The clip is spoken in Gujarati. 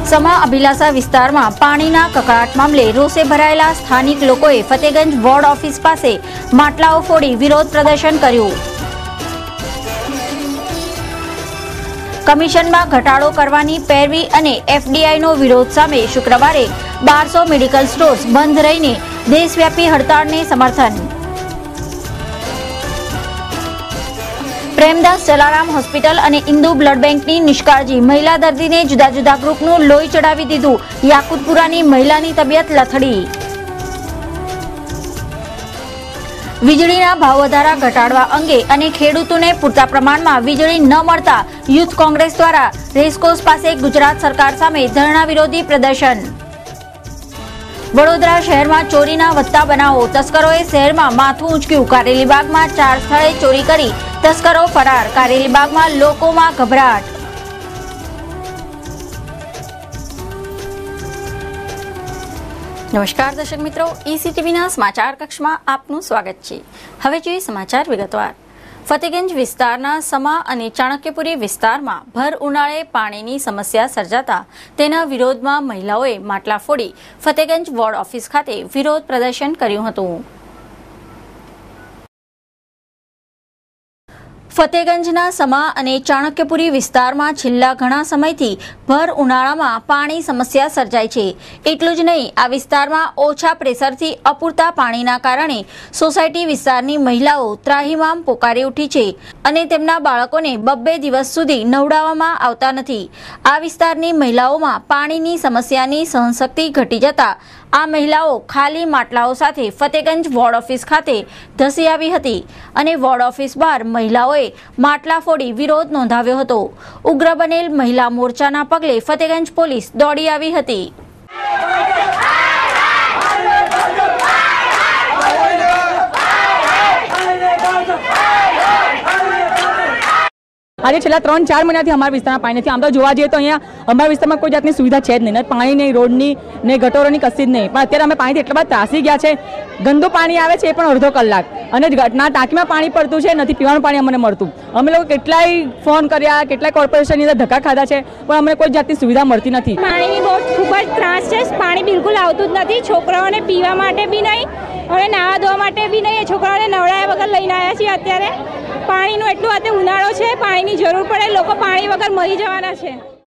સમા અભિલાષા વિસ્તારમાં પાણીના કકળાટ મામલે રોષે ભરાયેલા સ્થાનિક લોકોએ ફતેગંજ વોર્ડ ઓફિસ પાસે માટલાઓ ફોડી વિરોધ પ્રદર્શન કર્યું। કમિશનમાં ઘટાડો કરવાની પેરવી અને એફડીઆઈનો વિરોધ સામે શુક્રવારે 1200 મેડિકલ સ્ટોર્સ બંધ રહીને દેશવ્યાપી હડતાળને સમર્થન। પ્રેમદાસ જલારામ હોસ્પિટલ અને ઇન્દુ બ્લડ બેંકની નિષ્કાળજી મહિલા દર્દીને જુદા જુદા ગ્રુપનું લોહી ચડાવી દીધું। યાકુતપુરાની મહિલાની તબિયત લથડી। વીજળીના ભાવ વધારા ઘટાડવા અંગે અને ખેડૂતોને પૂરતા પ્રમાણમાં વીજળી ન મળતા યુથ કોંગ્રેસ દ્વારા રેસકોર્સ પાસે ગુજરાત સરકાર સામે ધરણા વિરોધી પ્રદર્શન। વડોદરા શહેરમાં ચોરીના વધતા બનાવો, તસ્કરોએ શહેરમાં માથું ઊંચક્યું। કારેલીબાગમાં 4 સ્થળે ચોરી કરી તસ્કરો ફરાર। કારેલીબાગમાં લોકોમાં ગભરાટ। નમસ્કાર દર્શક મિત્રો, ECTVના સમાચાર કક્ષમાં આપનું સ્વાગત છે। હવે જોઈએ સમાચાર વિગતવાર। ફતેગંજ વિસ્તારના સમા અને ચાણક્યપુરી વિસ્તારમાં ભર ઉનાળે પાણીની સમસ્યા સર્જાતા તેના વિરોધમાં મહિલાઓએ માટલા ફોડી ફતેગંજ વોર્ડ ઓફિસ ખાતે વિરોધ પ્રદર્શન કર્યું હતું। ફતેગંજના સમા અને ચાણક્યપુરી વિસ્તારમાં છેલ્લા ઘણા સમયથી ભર ઉનાળામાં પાણી સમસ્યા સર્જાય છે। એટલું જ નહીં, આ વિસ્તારમાં ઓછા પ્રેશરથી અપૂરતા પાણીના કારણે સોસાયટી વિસ્તારની મહિલાઓ ત્રાહિમામ પોકારી ઉઠી છે અને તેમના બાળકોને 2 દિવસ સુધી નવડાવવામાં આવતા નથી। આ વિસ્તારની મહિલાઓમાં પાણીની સમસ્યાની સહનશક્તિ ઘટી જતા આ મહિલાઓ ખાલી માટલાઓ સાથે ફતેગંજ વોર્ડ ઓફિસ ખાતે ધસી આવી હતી અને વોર્ડ ઓફિસ બહાર મહિલાઓએ માટલા ફોડી વિરોધ નોંધાવ્યો હતો। ઉગ્ર બનેલ મહિલા મોરચાના પગલે ફતેગંજ પોલીસ દોડી આવી હતી। આજે છેલ્લા 3-4 મહિનાથી અમારા વિસ્તારમાં પાણી નથી। આમ તો જોવા જઈએ તો અહીંયા અમારા વિસ્તારમાં કોઈ જાતની સુવિધા છે જ નહીં, પાણી નહીં, રોડની ને ગટોરોની કશી જ નહીં। પણ અત્યારે અમે પાણીથી એટલા બધા ત્રાસી ગયા છે। ગંદુ પાણી આવે છે એ પણ અડધો કલાક અને ના ટાંકીમાં પાણી પડતું છે, નથી પીવાનું પાણી અમને મળતું। અમે લોકો કેટલાય ફોન કર્યા, કેટલાય કોર્પોરેશનની અંદર ધક્કા ખાધા છે, પણ અમને કોઈ જાતની સુવિધા મળતી નથી। પાણીની બહુ ખૂબ જ ત્રાસ છે। પાણી બિલકુલ આવતું જ નથી। છોકરાઓને પીવા માટે બી નહીં અને નાહવા ધોવા માટે બી નહીં। છોકરાઓને નવડાયા વગર લઈને આવ્યા છીએ। અત્યારે પાણીનું એટલું અત્યારે ઉનાળો છે, પાણીની જરૂર પડે, લોકો પાણી વગર મરી જવાના છે।